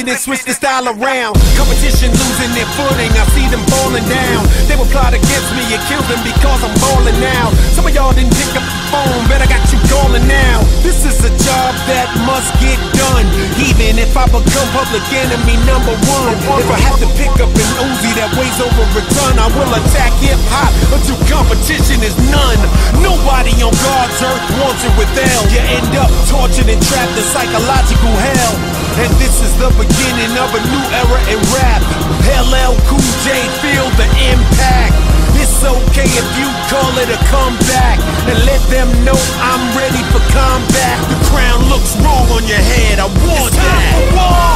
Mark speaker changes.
Speaker 1: it and switch the style around. Competition losing their footing, I see them falling down. They will plot against me and kill them because I'm balling now. Some of y'all didn't pick up the phone, but I got you calling now. This is a job that must get done, even if I become public enemy number one. If I have to pick up an Uzi that weighs over a ton, I will attack hip-hop until competition is none. Nobody on God's earth wants it with L. You end up tortured and trapped in psychological hell. And this is the beginning of a new era in rap. LL Cool J, feel the impact. It's okay if you call it a comeback, and let them know I'm ready for combat. The crown looks wrong on your head, I want that.